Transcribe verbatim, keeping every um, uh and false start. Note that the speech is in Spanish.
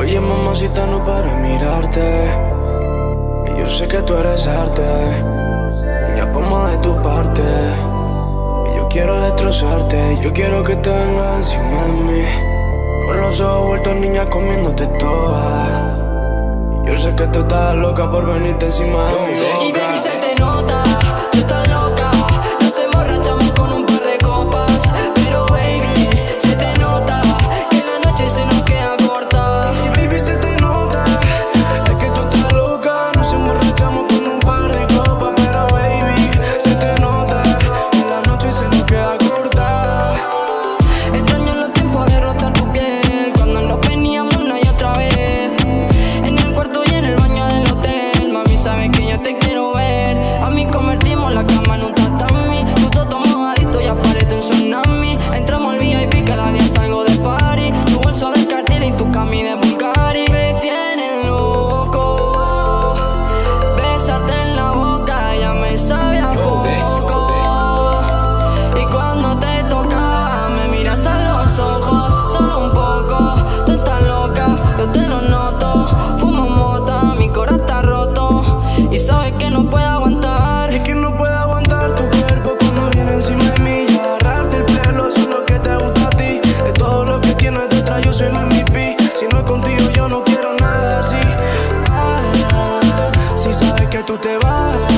Oye, mamacita, no paro de mirarte. Y yo sé que tú eres arte. Niña, pon más de tu parte. Y yo quiero destrozarte. Yo quiero que te vengas encima de mí, con los ojos vueltos, niña, comiéndote toda. Y yo sé que tú estás loca por venirte encima de mi boca. Y baby, se te nota, tú estás loca. Nos emborrachamos con un par de copas, pero baby, se te nota que la noche se nos queda corta. Y baby, se te nota, es que tú estás loca. Nos emborrachamos con un par de copas, pero baby, se te nota que la noche se nos queda corta. Extraño los tiempos de rozar tu piel, cuando nos veníamos una y otra vez, en el cuarto y en el baño del hotel. Mami, sabes que yo te quiero ver. A mí convertimos la cama en un tatami. Tu toto mojadito y aparece un tsunami. Entramos al V I P, cada día salgo de party. Tu bolso de Cartier y tu cami de Bulgari me tienen loco. Bésate en la boca, ya me sabe a poco. Y cuando te tocaba, me miras a los ojos, solo un poco. Tú estás loca, yo te lo noto. Fumo mota, mi corazón está roto. Y sabes que no puedo aguantar. Es que no puedo aguantar tu cuerpo cuando viene encima de mí. Y agarrarte el pelo, eso es lo que te gusta a ti. De todo lo que tienes detrás, yo soy el M V P. Si no es contigo, yo no quiero nada así. Ah, si sabes que tú te vas.